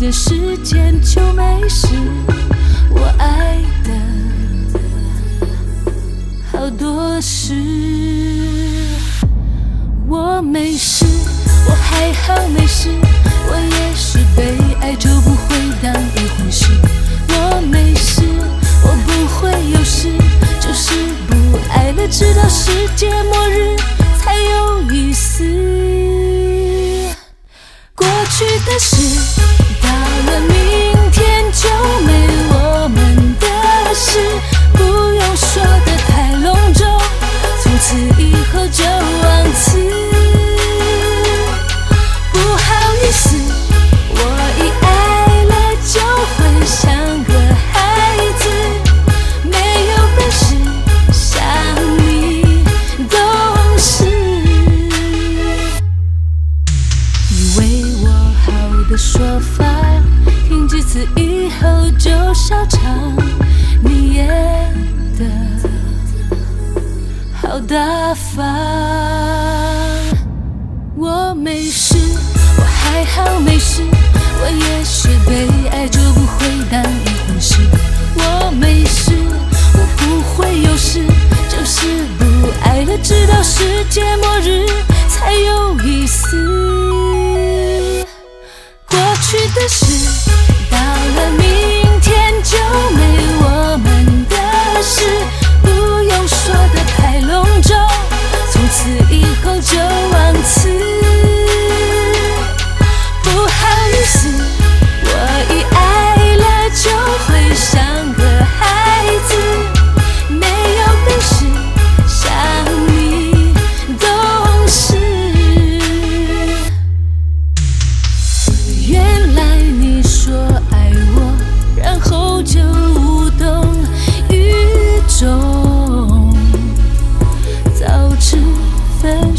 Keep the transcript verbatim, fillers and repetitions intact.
的时间就没事。我爱的好多事，我没事，我还好没事。我也是被爱就不会当一回事。我没事，我不会有事，就是不爱了，直到世界末日才有意思。过去的事到了明天就没我们的事，不用说得太隆重，从此以后就忘词。不好意思，我一爱了就会像个孩子，没有本事像你懂事。以为我好的说法，听几次以后就笑场，你也的好大方。我没事，我还好没事，我也是被爱就不会当一回事。我没事，我不会有事，就是不爱了，直到世界末日才有意思。过去的事到了明天就没我们的事，不用说得太隆重，从此以后就忘词。不好意思，我一爱了就会像个孩子，没有本事像你懂事。原来你说爱我，然后就无动于衷，早知分